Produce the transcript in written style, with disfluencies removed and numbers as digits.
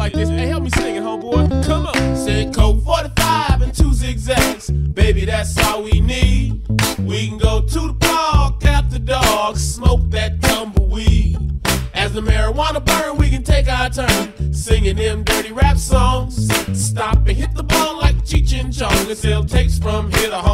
like this. Hey, help me sing it, homeboy. Come on. Said Coke 45 and 2 zigzags. Baby, that's all we need. We can go to the park after dark, smoke that tumbleweed. As the marijuana burn, we can take our turn singing them dirty rap songs. Stop and hit the ball like Cheech and Chong and sell tapes from here to home.